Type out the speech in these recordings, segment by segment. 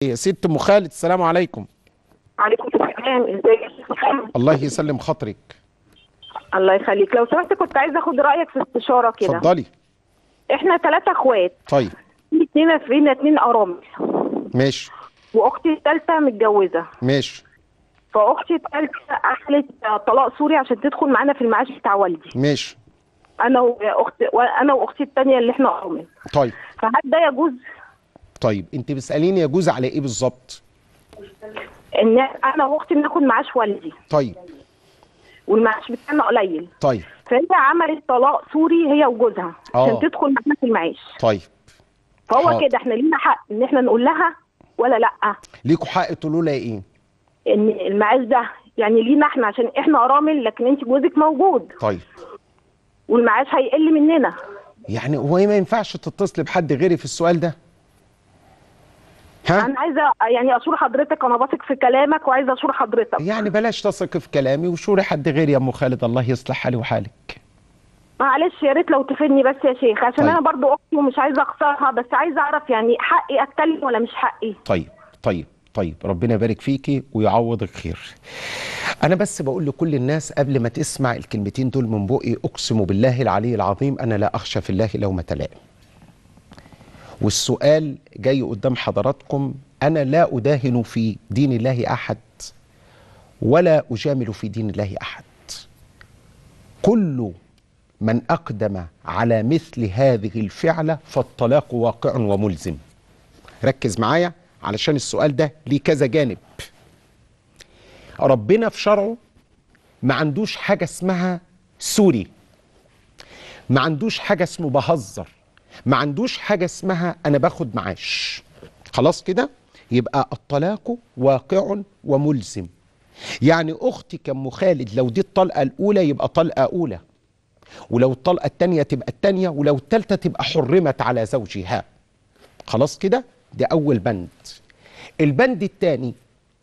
يا ست ام خالد، السلام عليكم. عليكم السلام، ازيك يا شيخ محمد؟ الله يسلم خاطرك. الله يخليك، لو سمحت كنت عايزه اخد رايك في استشاره كده. اتفضلي. احنا 3 اخوات. طيب. فينا 2 ارامل. ماشي. واختي الثالثه متجوزه. ماشي. فاختي الثالثه اخلت طلاق سوري عشان تدخل معانا في المعاش بتاع والدي. ماشي. انا واختي الثانيه اللي احنا ارامل. طيب. فهل ده يجوز؟ طيب انت بتساليني يجوز على ايه بالظبط؟ ان انا واختي بناخد معاش والدي. طيب. والمعاش بتاعنا قليل. طيب. فهي عملت طلاق سوري هي وجوزها عشان تدخل معانا في المعاش. طيب. فهو كده احنا لينا حق ان احنا نقول لها ولا لا؟ ليكوا حق تقولوا لها ايه؟ ان المعاش ده يعني لينا احنا عشان احنا ارامل، لكن انت جوزك موجود. طيب. والمعاش هيقل مننا. يعني هو ما ينفعش تتصل بحد غيري في السؤال ده؟ ها؟ انا عايزه يعني اشور حضرتك، انا بثق في كلامك وعايزه اشور حضرتك. يعني بلاش تثق في كلامي وشوري حد غيري يا ام خالد، الله يصلح حالي وحالك. معلش يا ريت لو تفيدني بس يا شيخ، عشان طيب. انا برضو اختي ومش عايزه اخسرها، بس عايزه اعرف يعني حقي اتكلم ولا مش حقي. طيب ربنا يبارك فيكي ويعوضك خير. أنا بس بقول لكل الناس قبل ما تسمع الكلمتين دول من بقي، أقسم بالله العلي العظيم أنا لا أخشى في الله لومة لائم. والسؤال جاي قدام حضراتكم، أنا لا أداهن في دين الله أحد ولا أجامل في دين الله أحد. كل من أقدم على مثل هذه الفعلة فالطلاق واقع وملزم. ركز معايا علشان السؤال ده ليه كذا جانب. ربنا في شرعه ما عندوش حاجة اسمها سوري، ما عندوش حاجة اسمه بهزر، ما عندوش حاجة اسمها أنا باخد معاش. خلاص كده؟ يبقى الطلاق واقع وملزم. يعني أختك أم خالد لو دي الطلقة الأولى يبقى طلقة أولى، ولو الطلقة التانية تبقى التانية، ولو التالتة تبقى حرمت على زوجها. خلاص كده؟ ده أول بند. البند الثاني،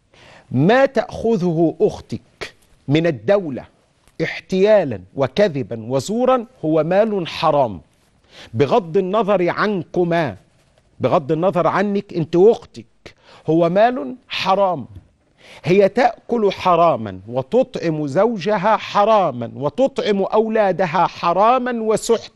ما تأخذه أختك من الدولة احتيالا وكذبا وزورا هو مال حرام، بغض النظر عنكما، بغض النظر عنك انت واختك، هو مال حرام. هي تأكل حراما وتطعم زوجها حراما وتطعم أولادها حراما وسحت،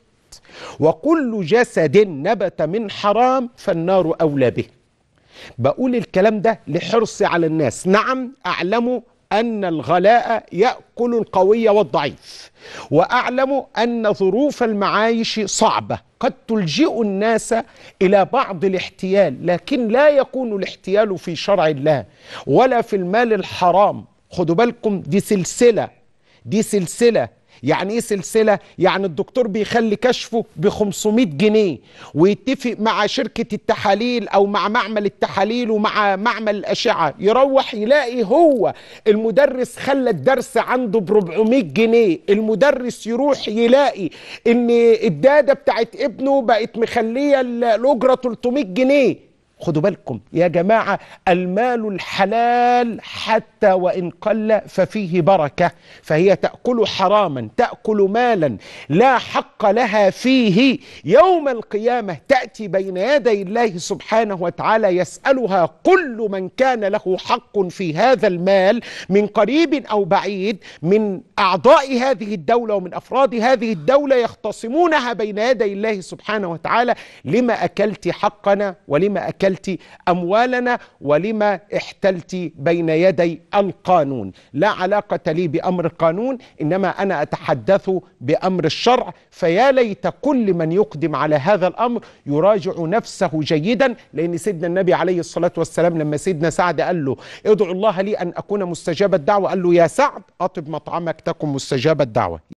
وكل جسد نبت من حرام فالنار أولى به. بقول الكلام ده لحرصي على الناس. نعم أعلم أن الغلاء يأكل القوي والضعيف، وأعلم أن ظروف المعايش صعبة قد تلجئ الناس إلى بعض الاحتيال، لكن لا يكون الاحتيال في شرع الله ولا في المال الحرام. خدوا بالكم، دي سلسلة، دي سلسلة. يعني ايه سلسلة؟ يعني الدكتور بيخلي كشفه ب 500 جنيه ويتفق مع شركة التحاليل او مع معمل التحاليل ومع معمل الاشعة، يروح يلاقي هو المدرس خلى الدرس عنده ب 400 جنيه، المدرس يروح يلاقي ان الدادة بتاعت ابنه بقت مخلية الاجرة 300 جنيه. خدوا بالكم يا جماعة، المال الحلال حتى وإن قل ففيه بركة، فهي تأكل حراما، تأكل مالا لا حق لها فيه. يوم القيامة تأتي بين يدي الله سبحانه وتعالى يسألها كل من كان له حق في هذا المال من قريب أو بعيد من أعضاء هذه الدولة ومن أفراد هذه الدولة، يختصمونها بين يدي الله سبحانه وتعالى: لما أكلت حقنا، ولما أكلت أموالنا، ولما احتلت بين يدي القانون. لا علاقة لي بأمر القانون، إنما أنا أتحدث بأمر الشرع. فيا ليت كل من يقدم على هذا الأمر يراجع نفسه جيدا، لأن سيدنا النبي عليه الصلاة والسلام لما سيدنا سعد قال له ادعو الله لي أن أكون مستجاب الدعوة، قال له يا سعد أطب مطعمك تكن مستجاب الدعوة.